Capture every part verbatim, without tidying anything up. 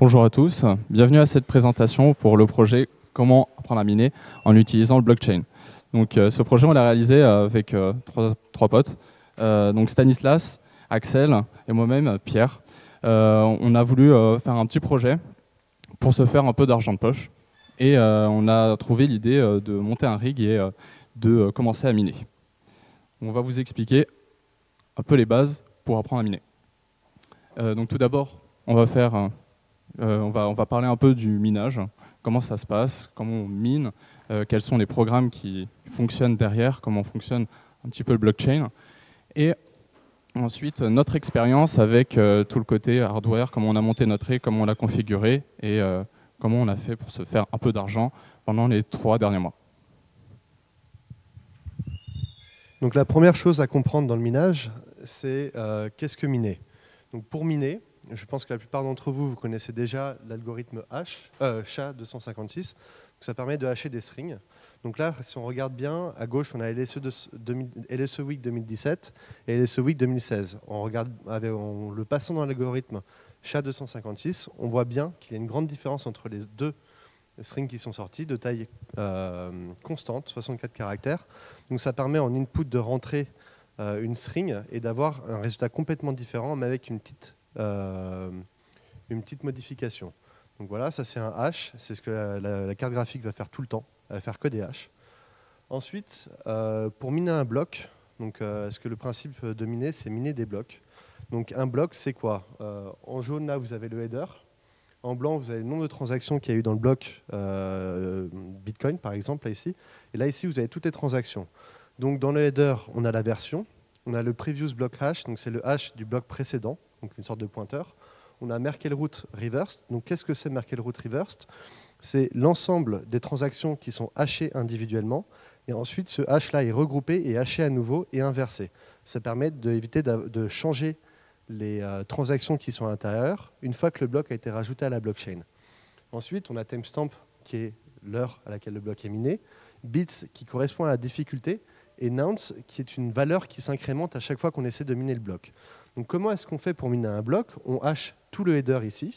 Bonjour à tous, bienvenue à cette présentation pour le projet Comment apprendre à miner en utilisant le blockchain. Donc, euh, ce projet, on l'a réalisé euh, avec euh, trois, trois potes, euh, donc Stanislas, Axel et moi-même, Pierre. Euh, on a voulu euh, faire un petit projet pour se faire un peu d'argent de poche et euh, on a trouvé l'idée euh, de monter un rig et euh, de euh, commencer à miner. On va vous expliquer un peu les bases pour apprendre à miner. Euh, donc tout d'abord, on va faire... Euh, Euh, on, va, on va parler un peu du minage, comment ça se passe, comment on mine, euh, quels sont les programmes qui fonctionnent derrière, comment fonctionne un petit peu le blockchain. Et ensuite, notre expérience avec euh, tout le côté hardware, comment on a monté notre rig, comment on l'a configuré et euh, comment on a fait pour se faire un peu d'argent pendant les trois derniers mois. Donc la première chose à comprendre dans le minage, c'est euh, qu'est-ce que miner. Donc pour miner, je pense que la plupart d'entre vous, vous connaissez déjà l'algorithme H, euh, S H A deux cent cinquante-six. Donc ça permet de hasher des strings. Donc là, si on regarde bien, à gauche, on a L S E, de, L S E Week deux mille dix-sept et L S E Week deux mille seize. On regarde, avec, en le passant dans l'algorithme S H A deux cent cinquante-six, on voit bien qu'il y a une grande différence entre les deux strings qui sont sortis, de taille euh, constante, soixante-quatre caractères. Donc ça permet en input de rentrer euh, une string et d'avoir un résultat complètement différent, mais avec une petite, euh, une petite modification. Donc voilà, ça c'est un hash, c'est ce que la, la, la carte graphique va faire tout le temps, elle va faire que des hashes. Ensuite, euh, pour miner un bloc, donc, euh, ce que le principe de miner, c'est miner des blocs. Donc un bloc, c'est quoi? euh, En jaune, là, vous avez le header. En blanc, vous avez le nombre de transactions qu'il y a eu dans le bloc euh, Bitcoin, par exemple, là, ici. Et là, ici, vous avez toutes les transactions. Donc, dans le header, on a la version. On a le previous block hash, donc c'est le hash du bloc précédent, donc une sorte de pointeur. On a Merkle root reversed. Donc, qu'est-ce que c'est Merkle root reversed? C'est l'ensemble des transactions qui sont hashées individuellement. Et ensuite, ce hash-là est regroupé et haché à nouveau et inversé. Ça permet d'éviter de changer les euh, transactions qui sont à l'intérieur une fois que le bloc a été rajouté à la blockchain. Ensuite, on a timestamp qui est l'heure à laquelle le bloc est miné, bits qui correspond à la difficulté et nonce qui est une valeur qui s'incrémente à chaque fois qu'on essaie de miner le bloc. Donc comment est-ce qu'on fait pour miner un bloc? On hash tout le header ici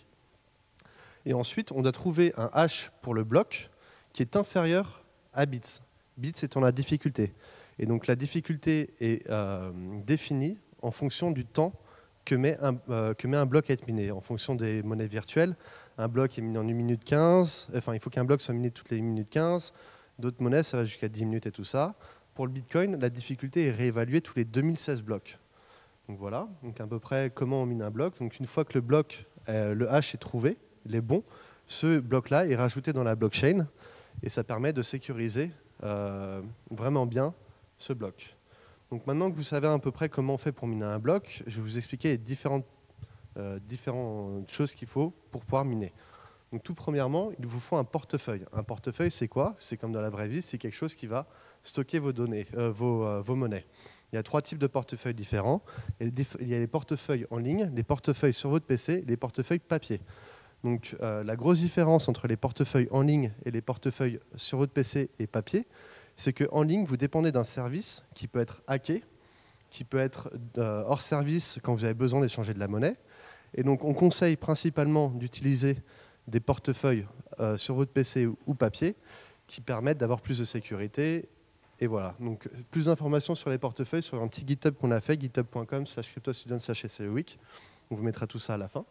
et ensuite on doit trouver un hash pour le bloc qui est inférieur à bits. Bits étant la difficulté. Et donc la difficulté est euh, définie en fonction du temps que met, un, euh, que met un bloc à être miné. En fonction des monnaies virtuelles, un bloc est miné en une minute quinze, enfin il faut qu'un bloc soit miné toutes les une minute quinze, d'autres monnaies ça va jusqu'à dix minutes et tout ça. Pour le Bitcoin, la difficulté est réévaluée tous les deux mille seize blocs. Donc voilà, donc à peu près comment on mine un bloc. Donc une fois que le bloc, euh, le hash est trouvé, il est bon, ce bloc-là est rajouté dans la blockchain et ça permet de sécuriser euh, vraiment bien ce bloc. Donc maintenant que vous savez à peu près comment on fait pour miner un bloc, je vais vous expliquer les différentes, euh, différentes choses qu'il faut pour pouvoir miner. Donc tout premièrement, il vous faut un portefeuille. Un portefeuille, c'est quoi? C'est comme dans la vraie vie, c'est quelque chose qui va stocker vos données, euh, vos, euh, vos monnaies. Il y a trois types de portefeuilles différents. Il y a les portefeuilles en ligne, les portefeuilles sur votre P C, et les portefeuilles papier. Donc euh, la grosse différence entre les portefeuilles en ligne et les portefeuilles sur votre P C et papier, c'est qu'en ligne, vous dépendez d'un service qui peut être hacké, qui peut être euh, hors service quand vous avez besoin d'échanger de la monnaie. Et donc, on conseille principalement d'utiliser des portefeuilles euh, sur votre P C ou, ou papier qui permettent d'avoir plus de sécurité. Et voilà. Donc, plus d'informations sur les portefeuilles sur un petit GitHub qu'on a fait, github point com slash cryptostudent slash S L E week. On vous mettra tout ça à la fin.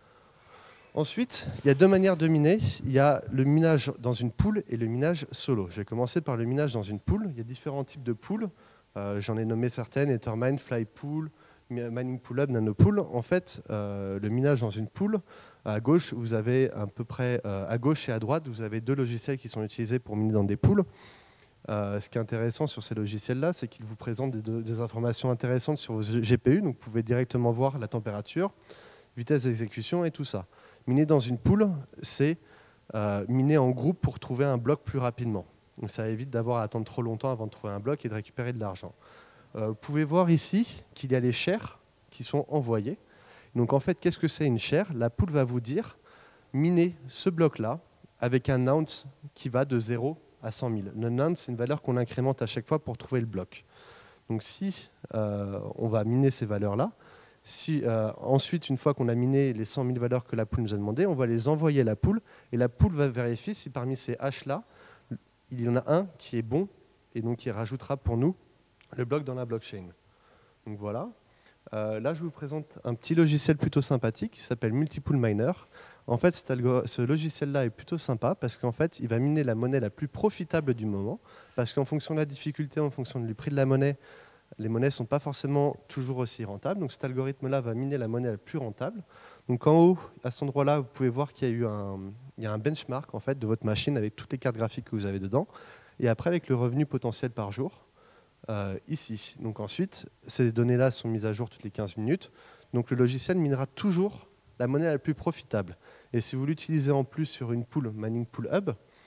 Ensuite, il y a deux manières de miner. Il y a le minage dans une pool et le minage solo. Je vais commencer par le minage dans une pool. Il y a différents types de pools. Euh, J'en ai nommé certaines, Ethermine, Flypool, Mining Pool Hub, Nanopool. En fait, euh, le minage dans une pool, à gauche, vous avez à peu près, euh, à gauche et à droite, vous avez deux logiciels qui sont utilisés pour miner dans des pools. Euh, ce qui est intéressant sur ces logiciels-là, c'est qu'ils vous présentent des, des informations intéressantes sur vos G P U. Donc, vous pouvez directement voir la température, vitesse d'exécution et tout ça. Miner dans une pool, c'est euh, miner en groupe pour trouver un bloc plus rapidement. Donc ça évite d'avoir à attendre trop longtemps avant de trouver un bloc et de récupérer de l'argent. Euh, vous pouvez voir ici qu'il y a les shares qui sont envoyés. Donc en fait, qu'est-ce que c'est une share? La pool va vous dire, minez ce bloc-là avec un nonce qui va de zéro à cent mille. Le nonce, c'est une valeur qu'on incrémente à chaque fois pour trouver le bloc. Donc si euh, on va miner ces valeurs-là, Si, euh, ensuite, une fois qu'on a miné les cent mille valeurs que la pool nous a demandé, on va les envoyer à la pool et la pool va vérifier si parmi ces hashes-là, il y en a un qui est bon et donc il rajoutera pour nous le bloc dans la blockchain. Donc voilà. Euh, là, je vous présente un petit logiciel plutôt sympathique qui s'appelle Multipool Miner. En fait, ce logiciel-là est plutôt sympa parce qu'en fait, il va miner la monnaie la plus profitable du moment parce qu'en fonction de la difficulté, en fonction du prix de la monnaie, les monnaies ne sont pas forcément toujours aussi rentables. Donc cet algorithme-là va miner la monnaie la plus rentable. Donc en haut, à cet endroit-là, vous pouvez voir qu'il y a eu un, il y a un benchmark en fait, de votre machine avec toutes les cartes graphiques que vous avez dedans. Et après, avec le revenu potentiel par jour, euh, ici. Donc ensuite, ces données-là sont mises à jour toutes les quinze minutes. Donc le logiciel minera toujours la monnaie la plus profitable. Et si vous l'utilisez en plus sur une pool, Mining Pool Hub,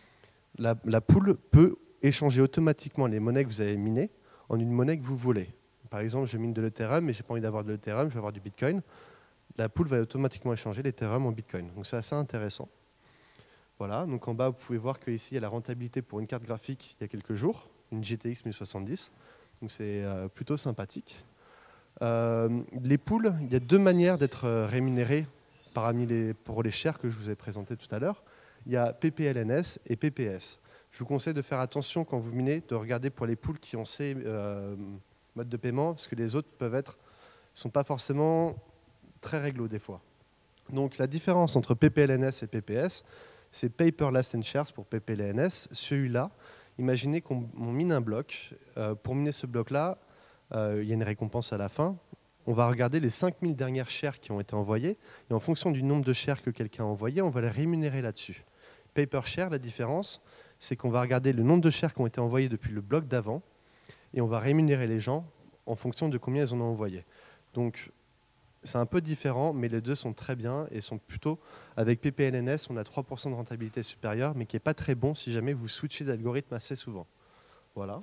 la, la pool peut échanger automatiquement les monnaies que vous avez minées en une monnaie que vous voulez. Par exemple, je mine de l'Ethereum, mais je n'ai pas envie d'avoir de l'Ethereum, je veux avoir du Bitcoin. La pool va automatiquement échanger l'Ethereum en Bitcoin. Donc c'est assez intéressant. Voilà, donc en bas, vous pouvez voir qu'ici, il y a la rentabilité pour une carte graphique il y a quelques jours, une G T X mille soixante-dix. Donc c'est euh, plutôt sympathique. Euh, les pools, il y a deux manières d'être rémunérés parmi les, pour les shares que je vous ai présentés tout à l'heure. Il y a P P L N S et P P S. Je vous conseille de faire attention quand vous minez, de regarder pour les pools qui ont ces euh, modes de paiement, parce que les autres peuvent être, sont pas forcément très réglo des fois. Donc la différence entre P P L N S et P P S, c'est Pay per Last and Shares pour P P L N S. Celui-là, imaginez qu'on mine un bloc. Euh, pour miner ce bloc-là, euh, il y a une récompense à la fin. On va regarder les cinq mille dernières shares qui ont été envoyées, et en fonction du nombre de shares que quelqu'un a envoyé, on va les rémunérer là-dessus. Pay per share, la différence, c'est qu'on va regarder le nombre de shares qui ont été envoyés depuis le bloc d'avant et on va rémunérer les gens en fonction de combien ils en ont envoyé. Donc, c'est un peu différent, mais les deux sont très bien et sont plutôt, avec P P L N S, on a trois pour cent de rentabilité supérieure, mais qui n'est pas très bon si jamais vous switchez d'algorithme assez souvent. Voilà.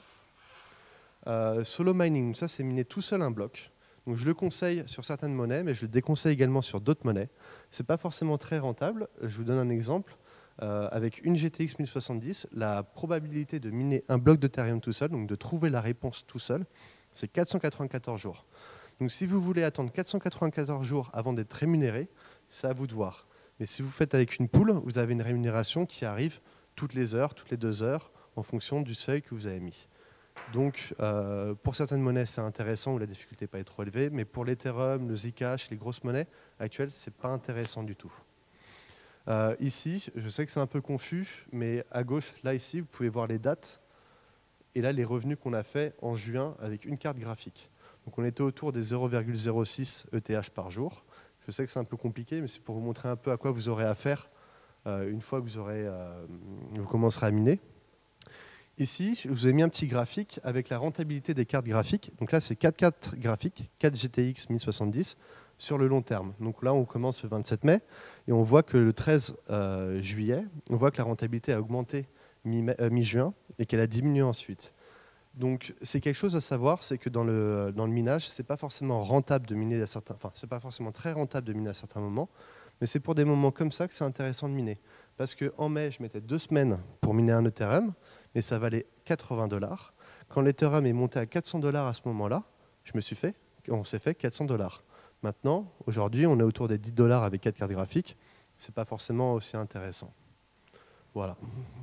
Euh, solo mining, ça c'est miner tout seul un bloc. Donc, je le conseille sur certaines monnaies, mais je le déconseille également sur d'autres monnaies. Ce n'est pas forcément très rentable. Je vous donne un exemple. Euh, avec une G T X mille soixante-dix, la probabilité de miner un bloc d'Ethereum tout seul, donc de trouver la réponse tout seul, c'est quatre cent quatre-vingt-quatorze jours. Donc si vous voulez attendre quatre cent quatre-vingt-quatorze jours avant d'être rémunéré, c'est à vous de voir. Mais si vous faites avec une pool, vous avez une rémunération qui arrive toutes les heures, toutes les deux heures, en fonction du seuil que vous avez mis. Donc euh, pour certaines monnaies, c'est intéressant où la difficulté n'est pas trop élevée, mais pour l'Ethereum, le Zcash, les grosses monnaies actuelles, ce n'est pas intéressant du tout. Euh, ici, je sais que c'est un peu confus, mais à gauche, là, ici, vous pouvez voir les dates et là, les revenus qu'on a fait en juin avec une carte graphique. Donc, on était autour des zéro virgule zéro six E T H par jour. Je sais que c'est un peu compliqué, mais c'est pour vous montrer un peu à quoi vous aurez affaire euh, une fois que vous, aurez, euh, vous commencerez à miner. Ici, je vous ai mis un petit graphique avec la rentabilité des cartes graphiques. Donc là, c'est quatre cartes graphiques, quatre G T X mille soixante-dix. Sur le long terme. Donc là, on commence le vingt-sept mai et on voit que le treize juillet, on voit que la rentabilité a augmenté mi-juin et qu'elle a diminué ensuite. Donc c'est quelque chose à savoir, c'est que dans le, dans le minage, c'est pas forcément rentable de miner à certains, enfin c'est pas forcément très rentable de miner à certains moments, mais c'est pour des moments comme ça que c'est intéressant de miner. Parce qu'en mai, je mettais deux semaines pour miner un Ethereum, mais ça valait quatre-vingts dollars. Quand l'Ethereum est monté à quatre cents dollars à ce moment-là, je me suis fait, on s'est fait quatre cents dollars. Maintenant, aujourd'hui, on est autour des dix dollars avec quatre cartes graphiques. Ce n'est pas forcément aussi intéressant. Voilà.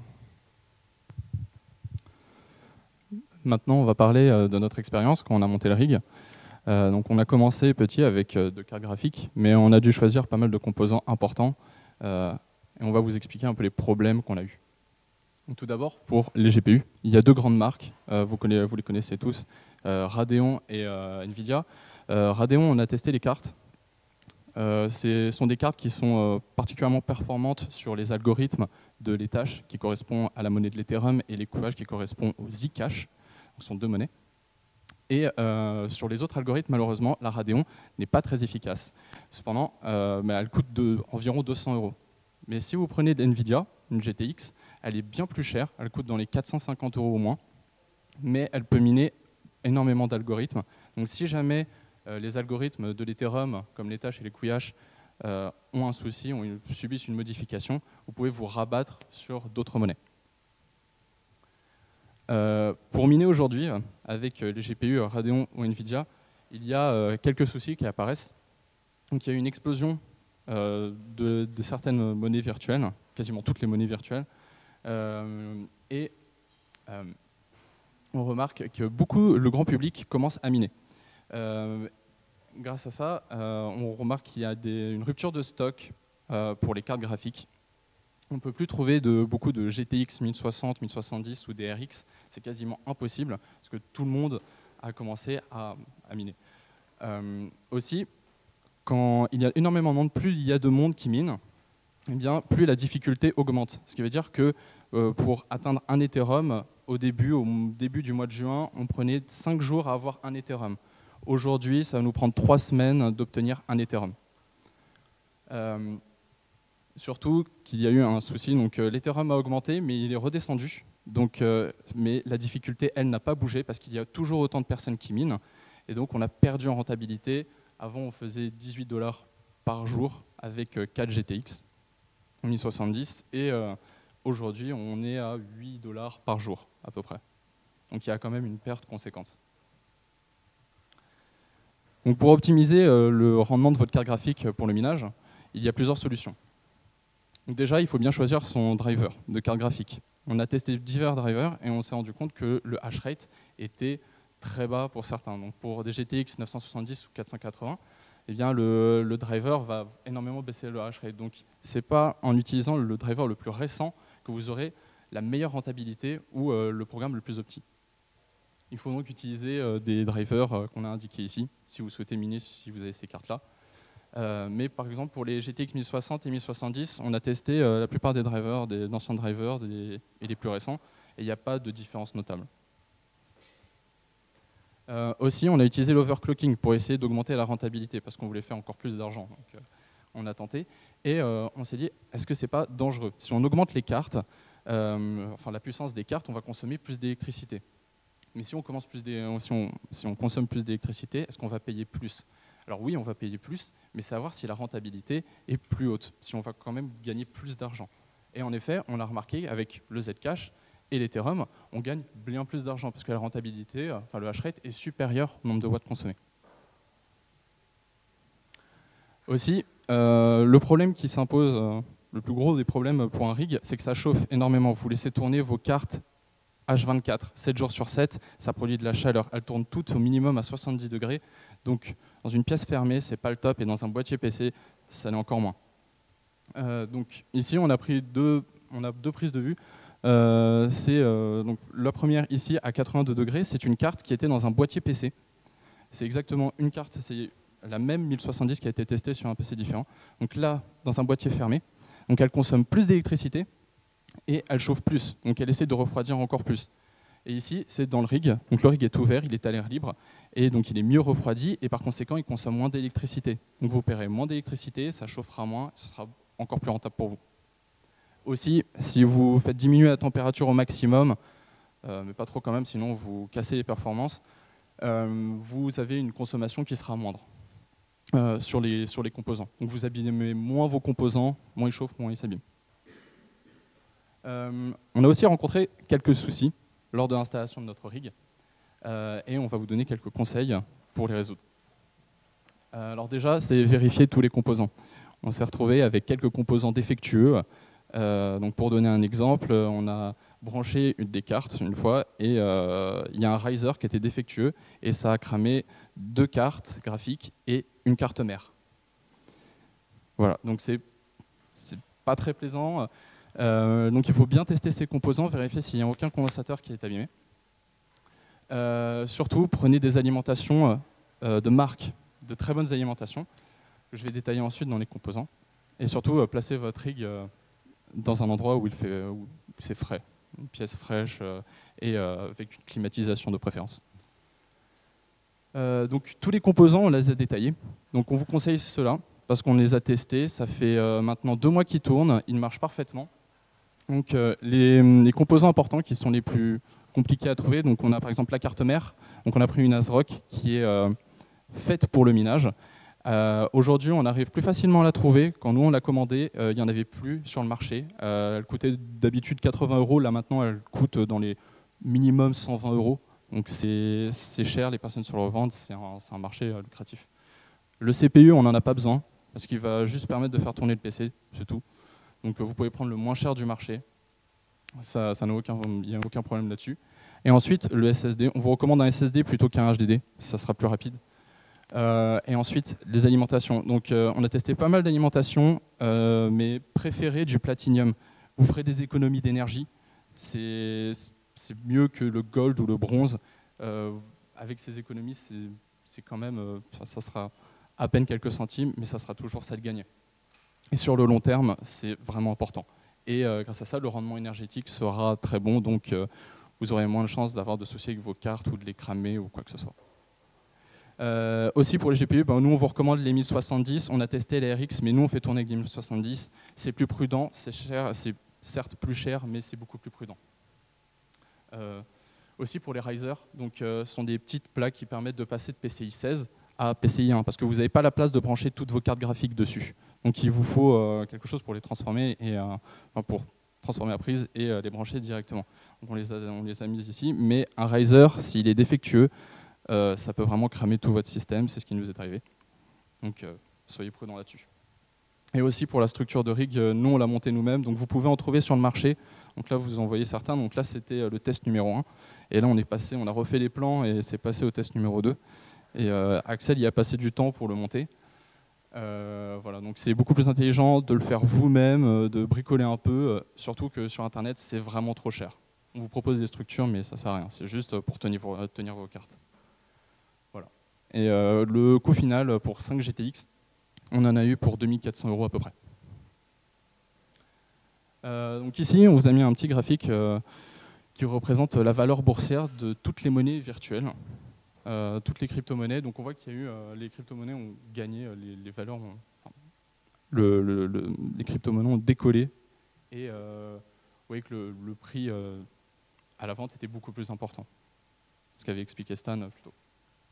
Maintenant, on va parler de notre expérience quand on a monté le rig. Euh, donc, on a commencé petit avec deux cartes graphiques, mais on a dû choisir pas mal de composants importants. Euh, et on va vous expliquer un peu les problèmes qu'on a eus. Donc, tout d'abord, pour les G P U, il y a deux grandes marques. Euh, vous, connaissez, vous les connaissez tous, euh, Radeon et euh, Nvidia. Euh, Radeon, on a testé les cartes. Euh, ce sont des cartes qui sont euh, particulièrement performantes sur les algorithmes de l'Ethash, qui correspond à la monnaie de l'Ethereum, et les couvages qui correspondent au Zcash. Ce sont deux monnaies. Et euh, sur les autres algorithmes, malheureusement, la Radeon n'est pas très efficace. Cependant, euh, mais elle coûte de, environ deux cents euros. Mais si vous prenez de Nvidia, une G T X, elle est bien plus chère. Elle coûte dans les quatre cent cinquante euros au moins. Mais elle peut miner énormément d'algorithmes. Donc si jamais les algorithmes de l'Ethereum, comme l'Ethash et les Quiash, euh, ont un souci, ont une, subissent une modification, vous pouvez vous rabattre sur d'autres monnaies. Euh, pour miner aujourd'hui, avec les G P U Radeon ou Nvidia, il y a euh, quelques soucis qui apparaissent. Donc il y a eu une explosion euh, de, de certaines monnaies virtuelles, quasiment toutes les monnaies virtuelles, euh, et euh, on remarque que beaucoup, le grand public commence à miner. Euh, grâce à ça, euh, on remarque qu'il y a des, une rupture de stock euh, pour les cartes graphiques. On ne peut plus trouver de, beaucoup de G T X mille soixante, mille soixante-dix ou des R X. C'est quasiment impossible parce que tout le monde a commencé à, à miner. Euh, aussi, quand il y a énormément de monde, plus il y a de monde qui mine, eh bien, plus la difficulté augmente. Ce qui veut dire que euh, pour atteindre un Ethereum, au début, au début du mois de juin, on prenait cinq jours à avoir un Ethereum. Aujourd'hui, ça va nous prendre trois semaines d'obtenir un Ethereum. Euh, surtout qu'il y a eu un souci, donc euh, l'Ethereum a augmenté, mais il est redescendu. Donc, euh, mais la difficulté, elle, n'a pas bougé parce qu'il y a toujours autant de personnes qui minent. Et donc, on a perdu en rentabilité. Avant, on faisait dix-huit dollars par jour avec euh, quatre G T X mille soixante-dix. Et euh, aujourd'hui, on est à huit dollars par jour, à peu près. Donc, il y a quand même une perte conséquente. Donc, pour optimiser euh, le rendement de votre carte graphique pour le minage, il y a plusieurs solutions. Donc déjà, il faut bien choisir son driver de carte graphique. On a testé divers drivers et on s'est rendu compte que le hash rate était très bas pour certains. Donc pour des G T X neuf cent soixante-dix ou quatre cent quatre-vingts, eh bien le, le driver va énormément baisser le hash rate. Donc ce n'est pas en utilisant le driver le plus récent que vous aurez la meilleure rentabilité ou euh, le programme le plus opti. Il faut donc utiliser euh, des drivers euh, qu'on a indiqués ici, si vous souhaitez miner, si vous avez ces cartes-là. Euh, mais par exemple, pour les G T X mille soixante et mille soixante-dix, on a testé euh, la plupart des drivers, des anciens drivers des, et les plus récents, et il n'y a pas de différence notable. Euh, aussi, on a utilisé l'overclocking pour essayer d'augmenter la rentabilité, parce qu'on voulait faire encore plus d'argent. Donc, euh, on a tenté, et euh, on s'est dit, est-ce que c'est pas dangereux? Si on augmente les cartes, euh, enfin la puissance des cartes, on va consommer plus d'électricité. Mais si on, commence plus si on, si on consomme plus d'électricité, est-ce qu'on va payer plus? Alors oui, on va payer plus, mais c'est à voir si la rentabilité est plus haute, si on va quand même gagner plus d'argent. Et en effet, on l'a remarqué avec le Zcash et l'Ethereum, on gagne bien plus d'argent parce que la rentabilité, enfin le hash rate est supérieur au nombre de watts consommés. Aussi, euh, le problème qui s'impose, euh, le plus gros des problèmes pour un rig, c'est que ça chauffe énormément. Vous laissez tourner vos cartes H vingt-quatre, sept jours sur sept, ça produit de la chaleur. Elles tournent toutes au minimum à soixante-dix degrés. Donc, dans une pièce fermée, c'est pas le top, et dans un boîtier P C, ça l'est encore moins. Euh, donc, ici, on a pris deux, on a deux prises de vue. Euh, c'est euh, donc la première ici à quatre-vingt-deux degrés, c'est une carte qui était dans un boîtier P C. C'est exactement une carte, c'est la même mille soixante-dix qui a été testée sur un P C différent. Donc là, dans un boîtier fermé, donc elle consomme plus d'électricité. Et elle chauffe plus, donc elle essaie de refroidir encore plus. Et ici, c'est dans le rig, donc le rig est ouvert, il est à l'air libre, et donc il est mieux refroidi, et par conséquent, il consomme moins d'électricité. Donc vous paierez moins d'électricité, ça chauffera moins, ce sera encore plus rentable pour vous. Aussi, si vous faites diminuer la température au maximum, euh, mais pas trop quand même, sinon vous cassez les performances, euh, vous avez une consommation qui sera moindre euh, sur, les, sur les composants. Donc vous abîmez moins vos composants, moins ils chauffent, moins ils s'abîment. Euh, on a aussi rencontré quelques soucis lors de l'installation de notre rig euh, et on va vous donner quelques conseils pour les résoudre. Euh, alors déjà, c'est vérifier tous les composants. On s'est retrouvé avec quelques composants défectueux. Euh, donc pour donner un exemple, on a branché une des cartes une fois et euh, il y a un riser qui était défectueux et ça a cramé deux cartes graphiques et une carte mère. Voilà, donc c'est pas très plaisant. Euh, donc il faut bien tester ces composants, vérifier s'il n'y a aucun condensateur qui est abîmé. Euh, surtout, prenez des alimentations euh, de marque, de très bonnes alimentations, que je vais détailler ensuite dans les composants. Et surtout, euh, placez votre rig euh, dans un endroit où il fait, où c'est frais, une pièce fraîche euh, et euh, avec une climatisation de préférence. Euh, donc tous les composants, on les a détaillés. Donc on vous conseille cela parce qu'on les a testés. Ça fait euh, maintenant deux mois qu'ils tournent, ils marchent parfaitement. Donc, euh, les, les composants importants qui sont les plus compliqués à trouver, donc on a par exemple la carte mère, donc on a pris une ASRock qui est euh, faite pour le minage. Euh, Aujourd'hui, on arrive plus facilement à la trouver. Quand nous on l'a commandée, euh, il n'y en avait plus sur le marché. Euh, elle coûtait d'habitude quatre-vingts euros, là maintenant elle coûte dans les minimum cent vingt euros. Donc c'est cher, les personnes se le revendent, c'est un, un marché euh, lucratif. Le C P U, on n'en a pas besoin, parce qu'il va juste permettre de faire tourner le P C, c'est tout. Donc vous pouvez prendre le moins cher du marché, ça, ça n'a aucun, il n'y a aucun problème là-dessus. Et ensuite, le S S D, on vous recommande un S S D plutôt qu'un H D D, ça sera plus rapide. Euh, et ensuite, les alimentations. Donc euh, on a testé pas mal d'alimentations, euh, mais préféré du Platinium. Vous ferez des économies d'énergie, c'est mieux que le Gold ou le Bronze. Euh, avec ces économies, c'est quand même, euh, ça sera à peine quelques centimes, mais ça sera toujours ça de gagner. Et sur le long terme, c'est vraiment important. Et euh, grâce à ça, le rendement énergétique sera très bon, donc euh, vous aurez moins de chances d'avoir de soucis avec vos cartes ou de les cramer ou quoi que ce soit. Euh, aussi pour les G P U, ben, nous on vous recommande les mille soixante-dix, on a testé les R X, mais nous on fait tourner avec des mille soixante-dix, c'est plus prudent, c'est cher, c'est certes plus cher, mais c'est beaucoup plus prudent. Euh, aussi pour les Riser, donc euh, ce sont des petites plaques qui permettent de passer de P C I seize à P C I un, parce que vous n'avez pas la place de brancher toutes vos cartes graphiques dessus. Donc il vous faut euh, quelque chose pour les transformer et euh, enfin, pour transformer la prise et euh, les brancher directement. Donc on les a, on les a mises ici, mais un Riser, s'il est défectueux, euh, ça peut vraiment cramer tout votre système, c'est ce qui nous est arrivé. Donc euh, soyez prudents là-dessus. Et aussi pour la structure de rig, euh, nous on l'a montée nous-mêmes, donc vous pouvez en trouver sur le marché. Donc là vous en voyez certains, donc là c'était euh, le test numéro un. Et là on est passé, on a refait les plans et c'est passé au test numéro deux. Et euh, Axel y a passé du temps pour le monter. Euh, voilà, donc c'est beaucoup plus intelligent de le faire vous-même, euh, de bricoler un peu, euh, surtout que sur internet c'est vraiment trop cher. On vous propose des structures mais ça sert à rien, c'est juste pour tenir vos, tenir vos cartes. Voilà. Et euh, le coût final pour cinq G T X, on en a eu pour deux mille quatre cents euros à peu près. Euh, donc ici on vous a mis un petit graphique euh, qui représente la valeur boursière de toutes les monnaies virtuelles. Euh, toutes les crypto-monnaies, donc on voit qu'il y a eu, euh, les crypto-monnaies ont gagné, euh, les, les valeurs, ont, enfin, le, le, le, les crypto-monnaies ont décollé et euh, vous voyez que le, le prix euh, à la vente était beaucoup plus important, ce qu'avait expliqué Stan euh, plus tôt.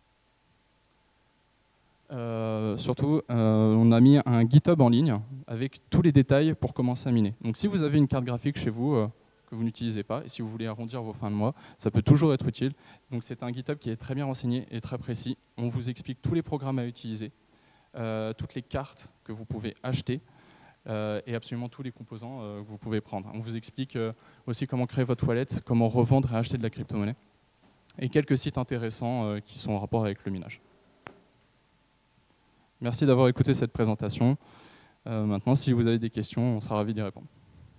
Euh, surtout, euh, on a mis un GitHub en ligne avec tous les détails pour commencer à miner. Donc si vous avez une carte graphique chez vous, euh, que vous n'utilisez pas, et si vous voulez arrondir vos fins de mois, ça peut toujours être utile. Donc c'est un GitHub qui est très bien renseigné et très précis. On vous explique tous les programmes à utiliser, euh, toutes les cartes que vous pouvez acheter, euh, et absolument tous les composants euh, que vous pouvez prendre. On vous explique euh, aussi comment créer votre wallet, comment revendre et acheter de la crypto-monnaie, et quelques sites intéressants euh, qui sont en rapport avec le minage. Merci d'avoir écouté cette présentation. Euh, maintenant, si vous avez des questions, on sera ravis d'y répondre.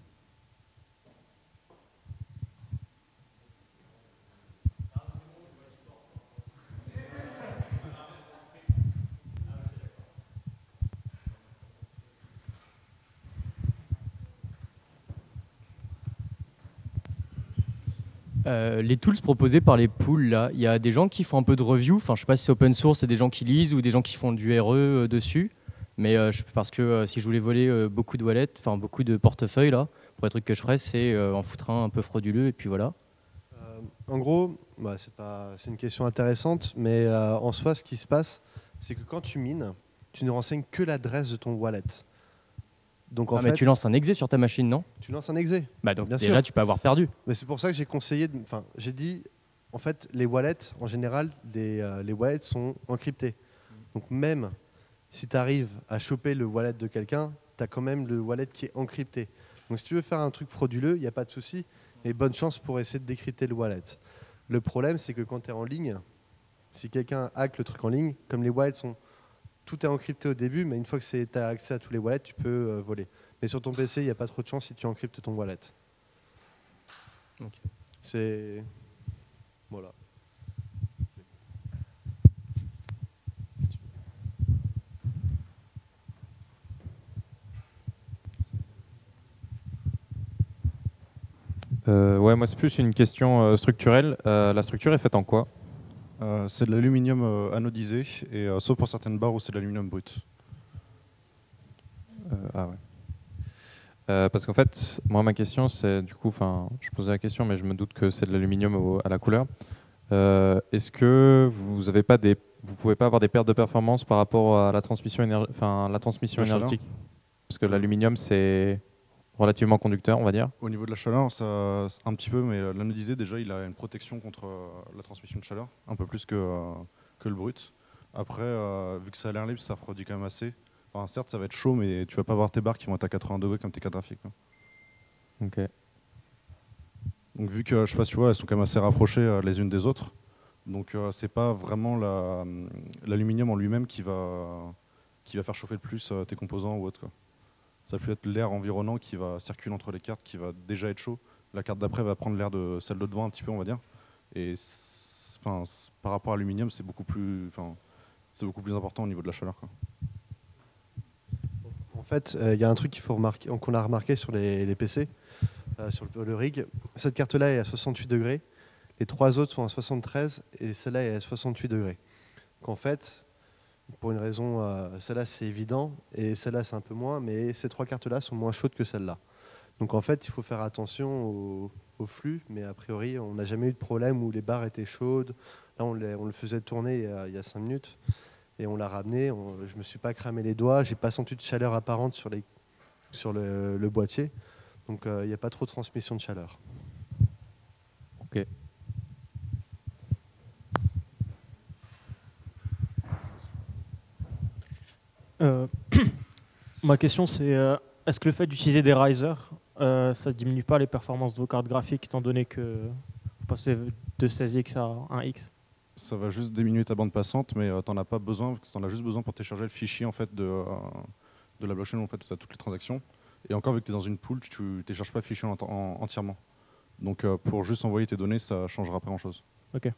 Euh, les tools proposés par les pools, là, il y a des gens qui font un peu de review. Enfin, je ne sais pas si c'est open source, c'est des gens qui lisent ou des gens qui font du R E euh, dessus. Mais euh, je, parce que euh, si je voulais voler euh, beaucoup de wallets, enfin beaucoup de portefeuilles, là, pour les trucs que je ferais, c'est euh, en foutre un un peu frauduleux et puis voilà. Euh, en gros, bah, c'est pas, c'est une question intéressante, mais euh, en soi, ce qui se passe, c'est que quand tu mines, tu ne renseignes que l'adresse de ton wallet. Donc, en Ah, fait, mais tu lances un exé sur ta machine, non? tu lances un exé. Bah donc Bien déjà, sûr. tu peux avoir perdu. Mais c'est pour ça que j'ai conseillé, de- enfin, j'ai dit, en fait, les wallets, en général, les, euh, les wallets sont encryptés. Donc même si tu arrives à choper le wallet de quelqu'un, tu as quand même le wallet qui est encrypté. Donc si tu veux faire un truc frauduleux, il n'y a pas de souci, mais bonne chance pour essayer de décrypter le wallet. Le problème, c'est que quand tu es en ligne, si quelqu'un hack le truc en ligne, comme les wallets sont... Tout est encrypté au début, mais une fois que tu as accès à tous les wallets, tu peux euh, voler. Mais sur ton P C, il n'y a pas trop de chance si tu encryptes ton wallet. Okay. C'est... Voilà. Euh, ouais, moi c'est plus une question euh, structurelle. Euh, la structure est faite en quoi? Euh, c'est de l'aluminium euh, anodisé, et, euh, sauf pour certaines barres où c'est de l'aluminium brut. Euh, ah ouais. Euh, parce qu'en fait, moi ma question c'est, du coup, enfin, je posais la question, mais je me doute que c'est de l'aluminium à la couleur. Euh, Est-ce que vous avez pas des, vous pouvez pas avoir des pertes de performance par rapport à la transmission, éner... enfin, la transmission La énergétique? Parce que l'aluminium c'est relativement conducteur, on va dire. Au niveau de la chaleur, ça, un petit peu, mais l'anodisé, déjà, il a une protection contre euh, la transmission de chaleur, un peu plus que, euh, que le brut. Après, euh, vu que c'est à l'air libre, ça refroidit quand même assez. Enfin, certes, ça va être chaud, mais tu vas pas avoir tes barres qui vont être à quatre-vingts degrés comme tes cartes graphiques, quoi. Ok. Donc vu que, je sais pas si tu vois, elles sont quand même assez rapprochées euh, les unes des autres. Donc euh, c'est pas vraiment la- l'aluminium en lui-même qui va, qui va faire chauffer le plus euh, tes composants ou autre, quoi. Ça peut être l'air environnant qui va circuler entre les cartes, qui va déjà être chaud. La carte d'après va prendre l'air de celle de devant un petit peu, on va dire. Et c'est- enfin, c'est- par rapport à l'aluminium, c'est beaucoup plus, enfin, c'est beaucoup plus important au niveau de la chaleur, quoi. En fait, il euh, y a un truc qu'il faut remarquer, qu'on a remarqué sur les, les P C, euh, sur le, le rig. Cette carte-là est à soixante-huit degrés, les trois autres sont à soixante-treize et celle-là est à soixante-huit degrés. Donc en fait, pour une raison, euh, celle-là c'est évident et celle-là c'est un peu moins, mais ces trois cartes-là sont moins chaudes que celle-là. Donc en fait, il faut faire attention au, au flux, mais a priori, on n'a jamais eu de problème où les barres étaient chaudes. Là, on, les, on le faisait tourner il y a, il y a cinq minutes. Et on l'a ramené, on, je ne me suis pas cramé les doigts, j'ai pas senti de chaleur apparente sur, les, sur le, le boîtier. Donc il euh, n'y a pas trop de transmission de chaleur. Ok. Euh, ma question c'est, euh, est-ce que le fait d'utiliser des risers, euh, ça ne diminue pas les performances de vos cartes graphiques étant donné que vous passez de seize X à un X? Ça va juste diminuer ta bande passante, mais euh, tu n'en as pas besoin, parce que tu en as juste besoin pour télécharger le fichier en fait, de, euh, de la blockchain où en fait, tu as toutes les transactions. Et encore, vu que tu es dans une pool, tu ne télécharges pas le fichier en, en, entièrement. Donc euh, pour juste envoyer tes données, ça ne changera pas grand-chose. Ok.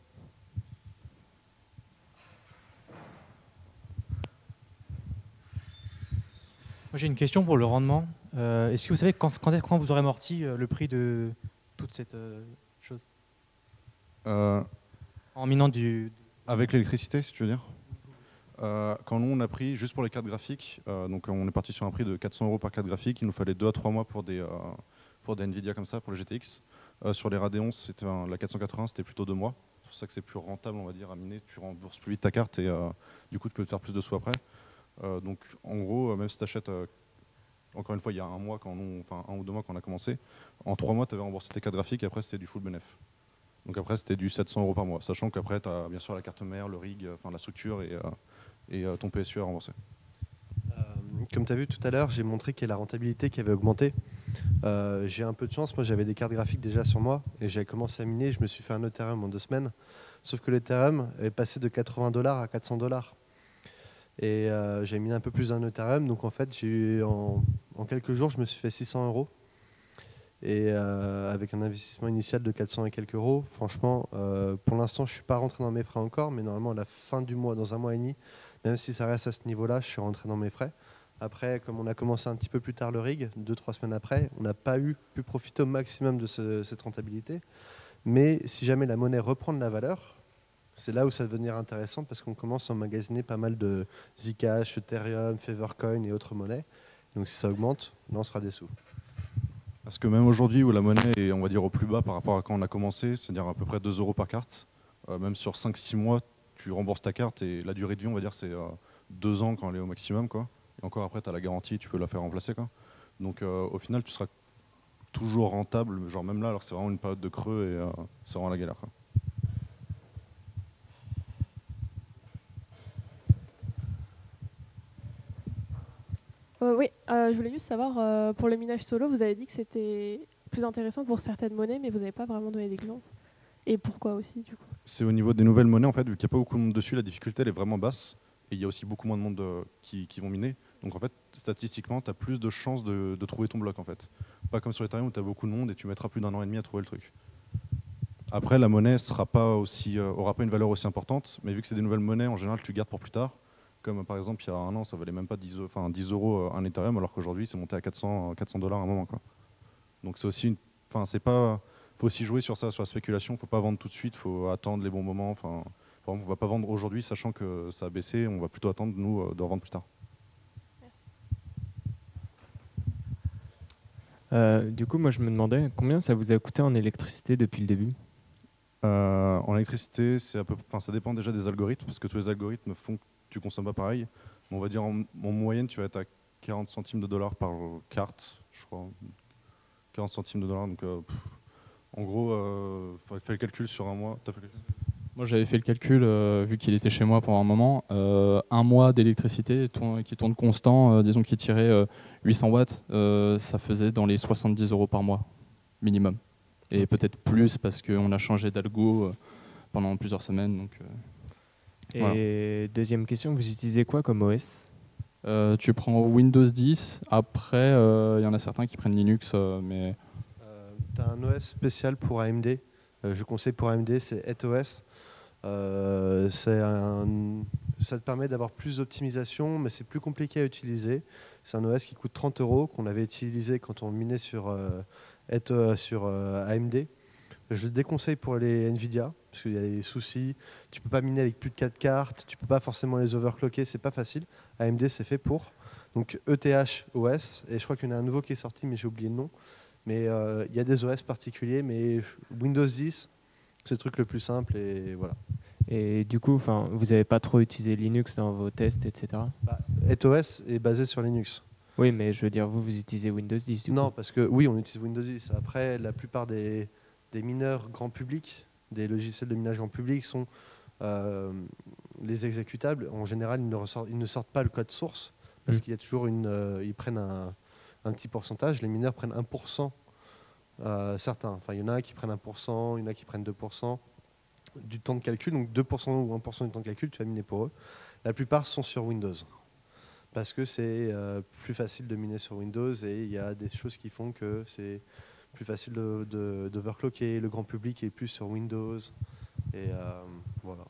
Moi j'ai une question pour le rendement. Euh, Est-ce que vous savez quand, quand, quand vous aurez amorti euh, le prix de toute cette euh, chose Euh, en minant du... avec l'électricité, si tu veux dire. Euh, quand nous on a pris, juste pour les cartes graphiques, euh, donc on est parti sur un prix de quatre cents euros par carte graphique, il nous fallait deux à trois mois pour des, euh, pour des Nvidia comme ça, pour les G T X. Euh, sur les Radeon, c'était un- la quatre cent quatre-vingts, c'était plutôt deux mois. C'est pour ça que c'est plus rentable, on va dire, à miner. Tu rembourses plus vite ta carte et euh, du coup tu peux te faire plus de sous après. Euh, donc en gros, euh, même si tu achètes, euh, encore une fois, il y a un mois, quand on, enfin un ou deux mois quand on a commencé, en trois mois tu avais remboursé tes cartes graphiques et après c'était du full bénéf. Donc après c'était du sept cents euros par mois, sachant qu'après tu as bien sûr la carte mère, le rig, euh, enfin la structure et, euh, et euh, ton P S U à rembourser. Euh, comme tu as vu tout à l'heure, j'ai montré qu'il y a la rentabilité qui avait augmenté. Euh, j'ai un peu de chance, moi j'avais des cartes graphiques déjà sur moi et j'ai commencé à miner, je me suis fait un Ethereum en deux semaines. Sauf que l'Ethereum est passé de quatre-vingts dollars à quatre cents dollars. Et euh, j'ai miné un peu plus d'un Ethereum, donc en fait j'ai eu en, en quelques jours je me suis fait six cents euros. Et euh, avec un investissement initial de quatre cents et quelques euros, franchement, euh, pour l'instant je ne suis pas rentré dans mes frais encore, mais normalement à la fin du mois, dans un mois et demi, même si ça reste à ce niveau-là, je suis rentré dans mes frais. Après, comme on a commencé un petit peu plus tard le rig, deux, trois semaines après, on n'a pas eu pu profiter au maximum de ce- cette rentabilité. Mais si jamais la monnaie reprend de la valeur, c'est là où ça va devenir intéressant parce qu'on commence à emmagasiner pas mal de Zcash, Ethereum, Favorcoin et autres monnaies. Donc si ça augmente, là on sera des sous. Parce que même aujourd'hui où la monnaie est, on va dire, au plus bas par rapport à quand on a commencé, c'est-à-dire à peu près deux euros par carte, euh, même sur cinq six mois, tu rembourses ta carte et la durée de vie, on va dire, c'est euh, deux ans quand elle est au maximum, quoi. Et encore après, tu as la garantie, tu peux la faire remplacer, quoi. Donc euh, au final, tu seras toujours rentable, genre même là, alors que c'est vraiment une période de creux et euh, c'est vraiment la galère, quoi. Euh, oui, euh, je voulais juste savoir, euh, pour le minage solo, vous avez dit que c'était plus intéressant pour certaines monnaies, mais vous n'avez pas vraiment donné d'exemple. Et pourquoi aussi, du coup? C'est au niveau des nouvelles monnaies, en fait, vu qu'il n'y a pas beaucoup de monde dessus, la difficulté elle est vraiment basse. Et il y a aussi beaucoup moins de monde euh, qui, qui vont miner. Donc en fait, statistiquement, tu as plus de chances de, de trouver ton bloc, en fait. Pas comme sur Ethereum où tu as beaucoup de monde et tu mettras plus d'un an et demi à trouver le truc. Après, la monnaie sera pas aussi, euh, aura pas une valeur aussi importante, mais vu que c'est des nouvelles monnaies, en général, tu gardes pour plus tard. Comme par exemple, il y a un an, ça valait même pas dix, enfin, dix euros un Ethereum, alors qu'aujourd'hui, c'est monté à quatre cents dollars à un moment, quoi. Donc c'est aussi une, enfin, c'est pas, faut aussi jouer sur ça, sur la spéculation. Faut pas vendre tout de suite, faut attendre les bons moments. Enfin, on va pas vendre aujourd'hui, sachant que ça a baissé. On va plutôt attendre nous euh, de revendre plus tard. Euh, du coup, moi, je me demandais combien ça vous a coûté en électricité depuis le début? Euh, en électricité, c'est à peu, enfin, ça dépend déjà des algorithmes, parce que tous les algorithmes font que tu consommes pas pareil. Mais on va dire en, en moyenne, tu vas être à quarante centimes de dollars par carte, je crois. quarante centimes de dollars, donc euh, pff, en gros, euh, faut faire le calcul sur un mois. T'as fait le calcul ? Moi, j'avais fait le calcul, euh, vu qu'il était chez moi pendant un moment, euh, un mois d'électricité tourne- qui tourne constant, euh, disons qu'il tirait euh, huit cents watts, euh, ça faisait dans les soixante-dix euros par mois, minimum. Et peut-être plus parce qu'on a changé d'algo euh, pendant plusieurs semaines. Donc, euh, Et voilà. deuxième question, vous utilisez quoi comme O S? Euh, tu prends Windows dix, après, il euh, y en a certains qui prennent Linux, euh, mais... Euh, tu as un O S spécial pour A M D. Euh, je conseille pour A M D, c'est ethOS. Euh, c'est un, ça te permet d'avoir plus d'optimisation, mais c'est plus compliqué à utiliser. C'est un O S qui coûte trente euros, qu'on avait utilisé quand on minait sur, euh, eth- sur euh, A M D. Je le déconseille pour les Nvidia, parce qu'il y a des soucis. Tu peux pas miner avec plus de quatre cartes, tu peux pas forcément les overclocker, c'est pas facile. A M D, c'est fait pour. Donc E T H O S, et je crois qu'il y en a un nouveau qui est sorti, mais j'ai oublié le nom. Mais euh, il y a des O S particuliers, mais Windows dix, c'est le truc le plus simple, et voilà. Et du coup, vous n'avez pas trop utilisé Linux dans vos tests, et cetera. Bah, ethOS est basé sur Linux. Oui, mais je veux dire, vous, vous utilisez Windows dix du Non, coup. parce que oui, on utilise Windows dix. Après, la plupart des, des mineurs grand public, des logiciels de minage grand public sont euh, les exécutables. En général, ils ne, ressortent, ils ne sortent pas le code source parce Mm. qu'il y a toujours une, euh, ils prennent un, un petit pourcentage. Les mineurs prennent un pour cent, euh, certains. Enfin, il y en a qui prennent un pour cent, il y en a qui prennent deux pour cent du temps de calcul. Donc deux pour cent ou un pour cent du temps de calcul, tu vas miner pour eux. La plupart sont sur Windows, parce que c'est euh, plus facile de miner sur Windows et il y a des choses qui font que c'est plus facile de, de, d'overclocker, le grand public est plus sur Windows, et euh, voilà.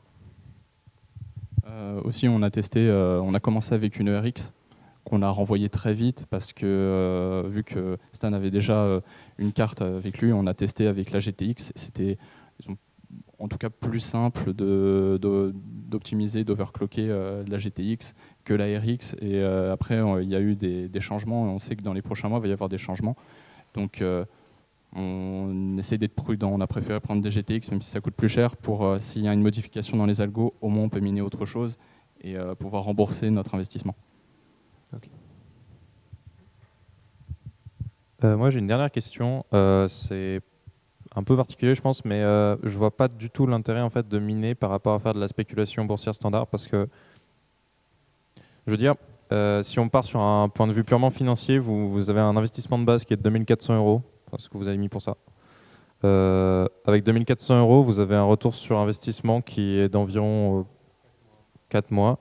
Euh, aussi, on a testé, euh, on a commencé avec une E R X qu'on a renvoyée très vite parce que euh, vu que Stan avait déjà euh, une carte avec lui, on a testé avec la G T X. C'était disons, en tout cas plus simple de, de, d'optimiser, d'overclocker euh, la G T X que la R X. Et euh, après, il y a eu des, des changements. Et on sait que dans les prochains mois, il va y avoir des changements. Donc, euh, on essaie d'être prudent. On a préféré prendre des G T X, même si ça coûte plus cher, pour euh, s'il y a une modification dans les algos, au moins on peut miner autre chose et euh, pouvoir rembourser notre investissement. Okay. Euh, moi, j'ai une dernière question. Euh, c'est un peu particulier, je pense, mais euh, je vois pas du tout l'intérêt en fait de miner par rapport à faire de la spéculation boursière standard, parce que, je veux dire, euh, si on part sur un point de vue purement financier, vous, vous avez un investissement de base qui est de deux mille quatre cents euros, ce que vous avez mis pour ça. Euh, avec deux mille quatre cents euros, vous avez un retour sur investissement qui est d'environ euh, quatre mois.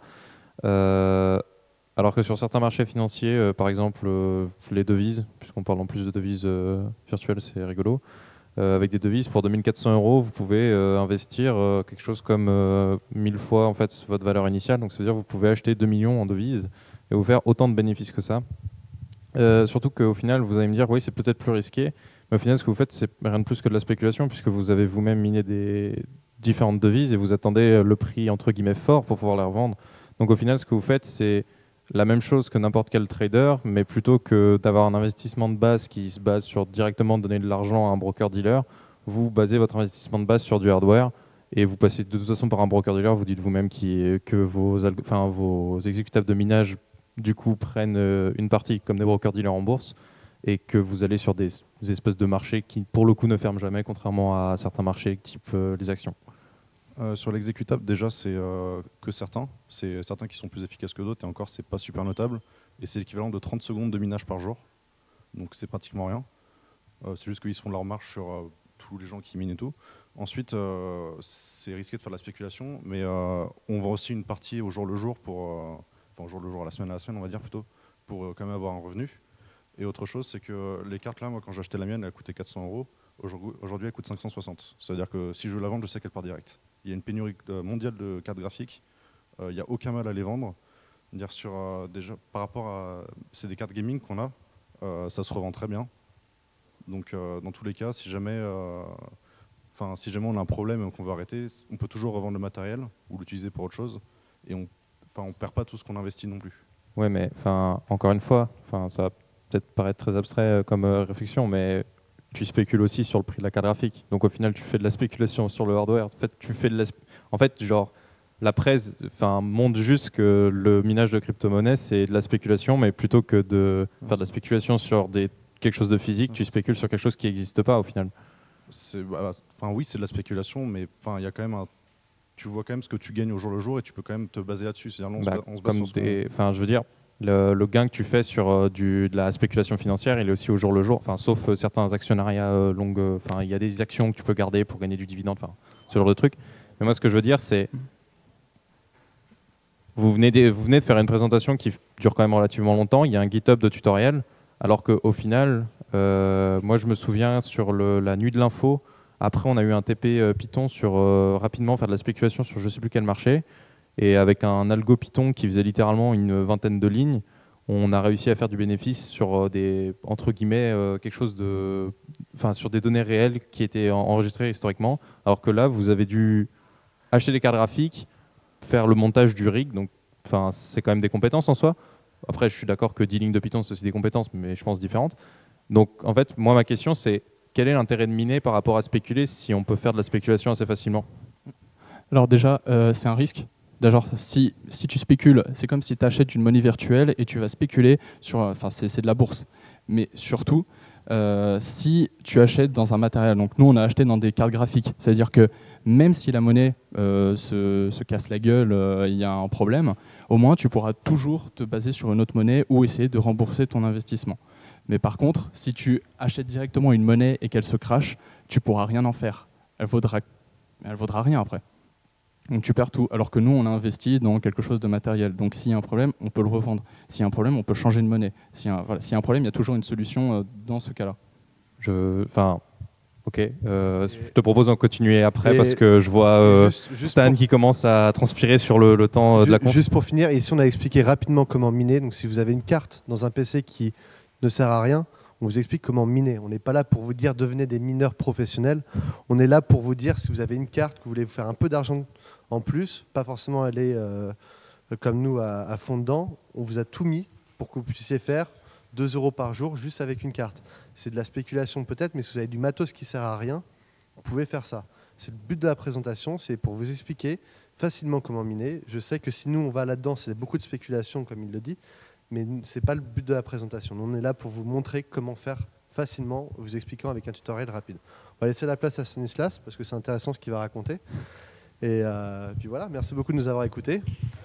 Euh, alors que sur certains marchés financiers, euh, par exemple euh, les devises, puisqu'on parle en plus de devises euh, virtuelles, c'est rigolo. Euh, avec des devises pour deux mille quatre cents euros, vous pouvez euh, investir euh, quelque chose comme euh, mille fois en fait votre valeur initiale. Donc ça veut dire que vous pouvez acheter deux millions en devises et vous faire autant de bénéfices que ça. Euh, surtout qu'au final, vous allez me dire, oui, c'est peut-être plus risqué, mais au final, ce que vous faites, c'est rien de plus que de la spéculation, puisque vous avez vous-même miné des différentes devises et vous attendez le prix entre guillemets fort pour pouvoir les revendre. Donc au final, ce que vous faites, c'est la même chose que n'importe quel trader, mais plutôt que d'avoir un investissement de base qui se base sur directement donner de l'argent à un broker-dealer, vous basez votre investissement de base sur du hardware et vous passez de toute façon par un broker-dealer, vous dites vous-même qui, que vos, enfin, vos exécutables de minage du coup prennent une partie comme des broker-dealers en bourse et que vous allez sur des, des espèces de marchés qui pour le coup ne ferment jamais, contrairement à certains marchés type euh, les actions. Euh, sur l'exécutable, déjà, c'est euh, que certains. C'est certains qui sont plus efficaces que d'autres, et encore, c'est pas super notable. Et c'est l'équivalent de trente secondes de minage par jour. Donc, c'est pratiquement rien. Euh, c'est juste qu'ils se font leur marche sur euh, tous les gens qui minent et tout. Ensuite, euh, c'est risqué de faire de la spéculation, mais euh, on vend aussi une partie au jour le jour, pour, euh, enfin, au jour le jour, à la semaine à la semaine, on va dire plutôt, pour euh, quand même avoir un revenu. Et autre chose, c'est que les cartes là, moi, quand j'ai acheté la mienne, elle coûtait quatre cents euros. Aujourd'hui, elle coûte cinq cent soixante. C'est-à-dire que si je veux la vendre, je sais qu'elle part direct. Il y a une pénurie mondiale de cartes graphiques. Euh, il n'y a aucun mal à les vendre. Dire sur, euh, déjà, par rapport à... C'est des cartes gaming qu'on a. Euh, ça se revend très bien. Donc, euh, dans tous les cas, si jamais, euh, si jamais on a un problème et qu'on veut arrêter, on peut toujours revendre le matériel ou l'utiliser pour autre chose. Et on ne perd pas tout ce qu'on investit non plus. Ouais, mais encore une fois, ça va peut-être paraître très abstrait comme euh, réflexion, mais tu spécules aussi sur le prix de la carte graphique. Donc au final, tu fais de la spéculation sur le hardware. En fait, tu fais de la en fait, genre, la presse montre juste que le minage de crypto-monnaie, c'est de la spéculation, mais plutôt que de faire de la spéculation sur des, quelque chose de physique, tu spécules sur quelque chose qui n'existe pas au final. Bah, oui, c'est de la spéculation, mais il y a quand même un, tu vois quand même ce que tu gagnes au jour le jour et tu peux quand même te baser là-dessus. C'est-à-dire, on, Bah, se ba- on se base comme sur ce des, enfin, je veux dire, le, le gain que tu fais sur euh, du, de la spéculation financière, il est aussi au jour le jour. Enfin, sauf euh, certains actionnariats euh, longues. euh, Enfin, il y a des actions que tu peux garder pour gagner du dividende. Enfin, ce genre de truc. Mais moi, ce que je veux dire, c'est vous venez, de, vous venez de faire une présentation qui dure quand même relativement longtemps. Il y a un GitHub de tutoriels, alors qu'au final, euh, moi, je me souviens sur le, la nuit de l'info. Après, on a eu un T P euh, Python sur euh, rapidement faire de la spéculation sur je sais plus quel marché. Et avec un algo Python qui faisait littéralement une vingtaine de lignes, on a réussi à faire du bénéfice sur euh, des, entre guillemets, euh, quelque chose de, enfin, sur des données réelles qui étaient en- enregistrées historiquement. Alors que là, vous avez dû acheter des cartes graphiques, faire le montage du rig. Donc, enfin, c'est quand même des compétences en soi. Après, je suis d'accord que dix lignes de Python, c'est aussi des compétences, mais je pense différentes. Donc, en fait, moi, ma question, c'est quel est l'intérêt de miner par rapport à spéculer si on peut faire de la spéculation assez facilement? Alors déjà, euh, c'est un risque. D'ailleurs, si, si tu spécules, c'est comme si tu achètes une monnaie virtuelle et tu vas spéculer sur... Enfin, c'est c'est de la bourse. Mais surtout, euh, si tu achètes dans un matériel, donc nous, on a acheté dans des cartes graphiques. C'est-à-dire que même si la monnaie euh, se, se casse la gueule, euh, il y a un problème, au moins, tu pourras toujours te baser sur une autre monnaie ou essayer de rembourser ton investissement. Mais par contre, si tu achètes directement une monnaie et qu'elle se crache, tu pourras rien en faire. Elle vaudra, elle vaudra rien après. Donc tu perds tout. Alors que nous, on a investi dans quelque chose de matériel. Donc s'il y a un problème, on peut le revendre. S'il y a un problème, on peut changer de monnaie. S'il y a un, voilà, s'il y a un problème, il y a toujours une solution euh, dans ce cas-là. Je, enfin, ok. Euh, je te propose d'en continuer après Et- parce que je vois euh, juste- juste Stan pour- qui commence à transpirer sur le, le temps euh, de Ju- la conf. Juste pour finir, ici on a expliqué rapidement comment miner. Donc si vous avez une carte dans un P C qui ne sert à rien, on vous explique comment miner. On n'est pas là pour vous dire devenez des mineurs professionnels. On est là pour vous dire si vous avez une carte, que vous voulez vous faire un peu d'argent en plus, pas forcément aller euh, comme nous à, à fond dedans. On vous a tout mis pour que vous puissiez faire deux euros par jour juste avec une carte. C'est de la spéculation peut-être, mais si vous avez du matos qui sert à rien, vous pouvez faire ça. C'est le but de la présentation, c'est pour vous expliquer facilement comment miner. Je sais que si nous on va là-dedans, c'est beaucoup de spéculation comme il le dit, mais ce n'est pas le but de la présentation. Nous, on est là pour vous montrer comment faire facilement, vous expliquant avec un tutoriel rapide. On va laisser la place à Stanislas parce que c'est intéressant ce qu'il va raconter. Et euh, puis voilà, merci beaucoup de nous avoir écoutés.